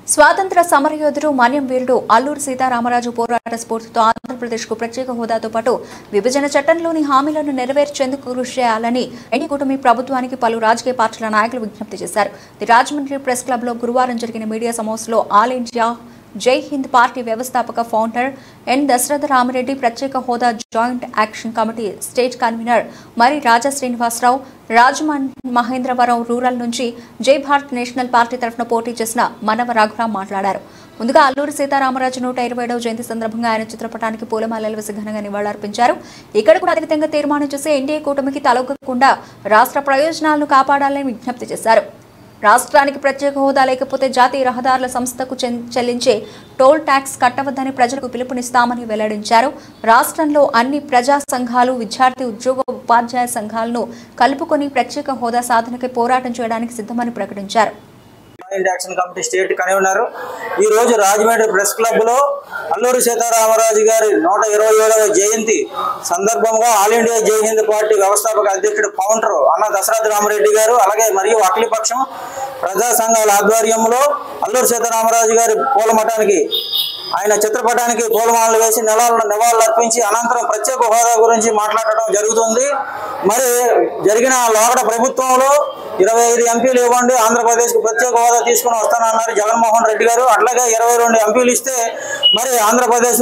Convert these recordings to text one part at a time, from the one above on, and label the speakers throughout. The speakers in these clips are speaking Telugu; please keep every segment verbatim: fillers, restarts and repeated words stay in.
Speaker 1: స్వాతంత్ర సమరయోధుడు మన్యం వీరుడు అల్లూరి సీతారామరాజు పోరాట స్ఫూర్తితో ఆంధ్రప్రదేశ్కు ప్రత్యేక హోదాతో పాటు విభజన చట్టంలోని హామీలను నెరవేర్చేందుకు కృషి చేయాలని ఎన్డీఏ కూటమి ప్రభుత్వానికి పలు రాజకీయ పార్టీల నాయకులు విజ్ఞప్తి చేశారు. రాజమండ్రి ప్రెస్ క్లబ్లో గురువారం జరిగిన మీడియా సమావేశంలో all India Jai Hind party వ్యవస్థాపక ఫౌండర్ ఎన్ దశరథ రామిరెడ్డి, ప్రత్యేక హోదా joint action committee state convener మరి రాజా శ్రీనివాసరావు, రాజమండ్రి మహేంద్రవరం రూరల్ నుంచి జై భారత్ నేషనల్ పార్టీ తరఫున పోటీ చేసిన మనవ రఘురాం మాట్లాడారు. ముందుగా అల్లూరి సీతారామరాజు నూట ఇరవై ఏడవ జయంతి సందర్భంగా ఆయన చిత్రపటానికి పూలమాలలు వేసి ఘనంగా నివాళులర్పించారు. ఇక్కడ కూడా అధికంగా తీర్మానం చేసి ఎన్డీఏ కూటమికి తలొగ్గకుండా రాష్ట్ర ప్రయోజనాలను కాపాడాలని విజ్ఞప్తి చేశారు. రాష్ట్రానికి ప్రత్యేక హోదా లేకపోతే జాతీయ రహదారుల సంస్థకు చెల్లించే టోల్ ట్యాక్స్ కట్టవద్దని ప్రజలకు పిలుపునిస్తామని వెల్లడించారు. రాష్ట్రంలో అన్ని ప్రజా సంఘాలు, విద్యార్థి, ఉద్యోగ, ఉపాధ్యాయ సంఘాలను కలుపుకొని ప్రత్యేక హోదా సాధనకై పోరాటం చేయడానికి సిద్ధమని ప్రకటించారు.
Speaker 2: యాక్షన్ కమిటీ స్టేట్ కన్వీనర్ ఈ రోజు రాజమండ్రి ప్రెస్ క్లబ్ లో అల్లూరి సీతారామరాజు గారి నూట ఇరవై ఏడవ జయంతి సందర్భంగా all India Jai Hind party వ్యవస్థాపక అధ్యక్షుడు ఫౌండర్ అన్న దశరథ రామిరెడ్డి గారు, అలాగే మరియు అఖిలపక్షం ప్రజా సంఘాల ఆధ్వర్యంలో అల్లూరి సీతారామరాజు గారి పూలమఠానికి ఆయన చిత్రపటానికి పూలమాలలు వేసి నెలలను నివాళులు అర్పించి అనంతరం ప్రత్యేక హోదా గురించి మాట్లాడటం జరుగుతుంది. మరి జరిగిన లోకడ ప్రభుత్వంలో ఇరవై ఐదు ఎంపీలు ఇవ్వండి, ఆంధ్రప్రదేశ్కు ప్రత్యేక హోదా తీసుకుని వస్తానన్నారు జగన్మోహన్ రెడ్డి గారు. అట్లాగే ఇరవై రెండు ఎంపీలు ఇస్తే మరి ఆంధ్రప్రదేశ్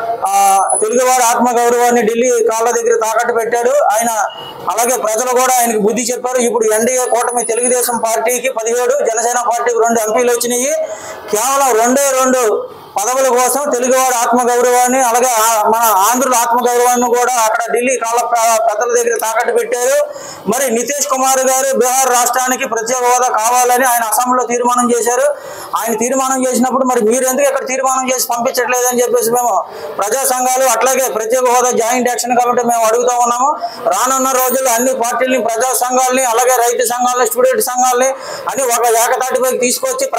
Speaker 2: తెలుగువారి ఆత్మగౌరవాన్ని ఢిల్లీ కాళ్ళ దగ్గర తాకట్టు పెట్టాడు ఆయన. అలాగే ప్రజలు కూడా ఆయనకు బుద్ధి చెప్పారు. ఇప్పుడు ఎన్డీఏ కూటమి తెలుగుదేశం పార్టీకి పదిహేడు, జనసేన పార్టీకి రెండు ఎంపీలు వచ్చినాయి. కేవలం రెండే రెండు పదవుల కోసం తెలుగువారి ఆత్మగౌరవాన్ని, అలాగే మన ఆంధ్రుల ఆత్మగౌరవాన్ని కూడా అక్కడ ఢిల్లీ కాళ్ళ పెద్దల దగ్గర తాకట్టు పెట్టారు. మరి నితీష్ కుమార్ గారు బీహార్ రాష్ట్రానికి ప్రత్యేక హోదా కావాలని ఆయన అసెంబ్లీలో తీర్మానం చేశారు. ఆయన తీర్మానం చేసినప్పుడు మరి మీరు ఎందుకు ఇక్కడ తీర్మానం చేసి పంపించట్లేదని చెప్పేసి మేము ప్రజా సంఘాలు, అట్లాగే ప్రత్యేక హోదా జాయింట్ యాక్షన్ కమిటీ మేము అడుగుతా ఉన్నాము. రానున్న రోజుల్లో అన్ని పార్టీలని, ప్రజా సంఘాలని, అలాగే రైతు సంఘాలని, స్టూడెంట్ సంఘాలని అని ఒక ఏకతాటిపైకి తీసుకొచ్చి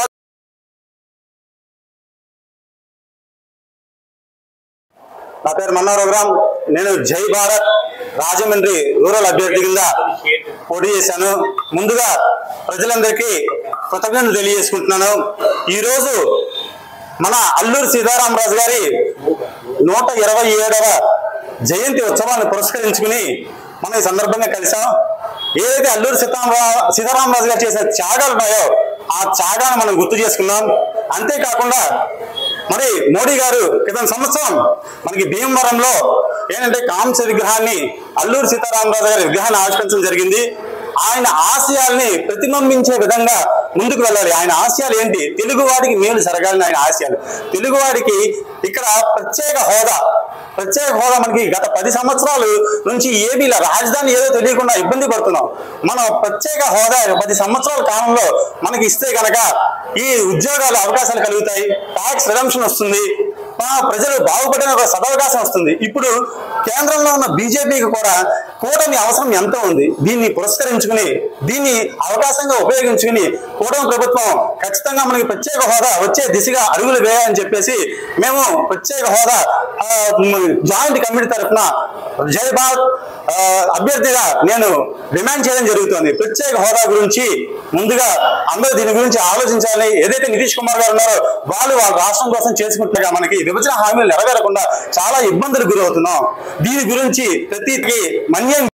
Speaker 2: నా పేరు మన్నా రఘురాం. నేను జై భారత్ రాజమండ్రి రూరల్ అభ్యర్థి కింద పోటీ చేశాను. ముందుగా ప్రజలందరికీ కృతజ్ఞతలు తెలియజేసుకుంటున్నాను. ఈరోజు మన అల్లూరి సీతారామరాజు గారి నూట ఇరవై ఏడవ జయంతి ఉత్సవాన్ని పురస్కరించుకుని మనం ఈ సందర్భంగా కలిసాం. ఏదైతే అల్లూరి సీతారామ సీతారామరాజు గారు చేసిన త్యాగాలు ఉన్నాయో ఆ త్యాగాన్ని మనం గుర్తు చేసుకున్నాం. అంతేకాకుండా మరి మోడీ గారు క్రితం సంవత్సరం మనకి భీమవరంలో ఏంటంటే కాంస్య విగ్రహాన్ని, అల్లూరి సీతారామరాజు గారి విగ్రహాన్ని ఆవిష్కరించడం జరిగింది. ఆయన ఆశయాల్ని ప్రతిబింబించే విధంగా ముందుకు వెళ్ళాలి. ఆయన ఆశయాలు ఏంటి? తెలుగువాడికి మేలు జరగాలని ఆయన ఆశయాలు. తెలుగువాడికి ఇక్కడ ప్రత్యేక హోదా ప్రత్యేక హోదా మనకి గత పది సంవత్సరాలు నుంచి ఏమీ రాజధాని ఏదో తెలియకుండా ఇబ్బంది పడుతున్నాం. మనం ప్రత్యేక హోదా పది సంవత్సరాల కాలంలో మనకి ఇస్తే కనుక ఈ ఉద్యోగాల అవకాశాలు కలుగుతాయి, ట్యాక్స్ రిడమ్షన్ వస్తుంది, ప్రజలు బాగుపడిన ఒక సదవకాశం వస్తుంది. ఇప్పుడు కేంద్రంలో ఉన్న బీజేపీకి కూడా కూటమి అవసరం ఎంతో ఉంది. దీన్ని పురస్కరించుకుని, దీన్ని అవకాశంగా ఉపయోగించుకుని కూటమి ప్రభుత్వం ఖచ్చితంగా మనకి ప్రత్యేక హోదా వచ్చే దిశగా అడుగులు వేయాలని చెప్పేసి మేము ప్రత్యేక హోదా జాయింట్ కమిటీ తరఫున జై భారత్ అభ్యర్థిగా నేను డిమాండ్ చేయడం జరుగుతుంది. ప్రత్యేక హోదా గురించి ముందుగా అందరూ దీని గురించి ఆలోచించాలని. ఏదైతే నితీష్ కుమార్ గారు ఉన్నారో వాళ్ళు వాళ్ళ రాష్ట్రం కోసం చేసుకుంటుగా మనకి విభజన హామీలు నెరవేరకుండా చాలా ఇబ్బందులు గురవుతున్నాం. దీని గురించి ప్రతి మన్యం